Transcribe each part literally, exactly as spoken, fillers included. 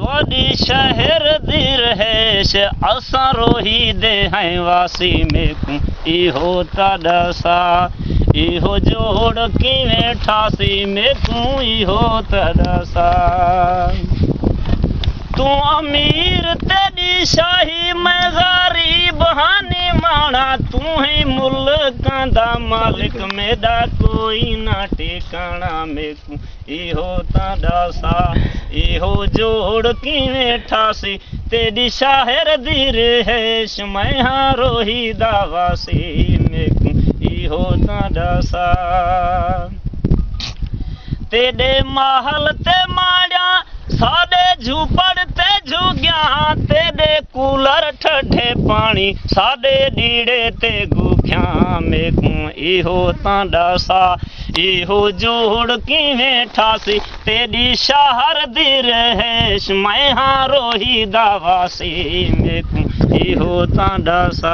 थोड़ी शहर दी रहेश असां रोही दे हैं वासी में को इहो ताड़ा सा इहो जोड़ किवें ठासी में को इहो ताड़ा सा तू अमीर तेरी शाही मैं गरीब हानी माना तू ही मुल्कां दा मालिक मेरा कोई ना ठिकाना में को इहो ताड़ा सा इहो जोड़ किवें ठासी तेरी शाहर दी रहेश मैं हाँ रोही दा वासी में को इहो ताड़ा सा तेरे महल ते माड़िया साडे झूपड़ ते झुग्या तेरे कूलर ठठे पानी साडे डीड़े ते गुख्या में को इहो ताड़ा सा इहो जोड़ किवें ठासी तेरी शहर दी रहेश मैं हाँ रोही दा वासी में को इहो ताड़ा सा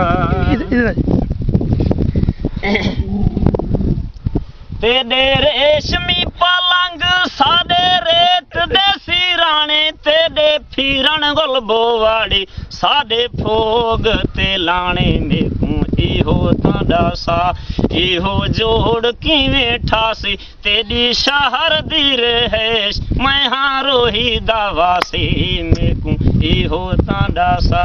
तेरे रेशमी पलंग साडे रेत दे सिराने तेरे फिरन गुल बोवाड़ी साडे फोग ते लाने में को इहो ताड़ा सा इहो जोड़ किवें ठासी तेरी शहर दी रहेश मैं हाँ रोही दा वासी में को इहो ताड़ा सा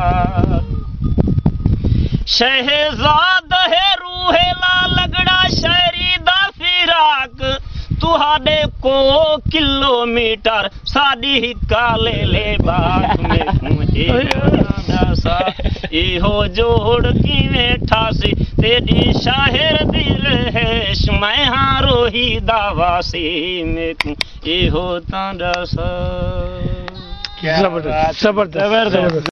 शहजाद है रूहेला लगड़ा शहरी दा फिराक तुहाडे को किलोमीटर साडी हिक्का ले ले बात में इहो सा इहो जोड़ किवें ठासी तेरी शाहर दी रहेश मैं हाँ रोही दा वासी में को इहो ताड़ा सा। जबरदस्त जबरदस्त।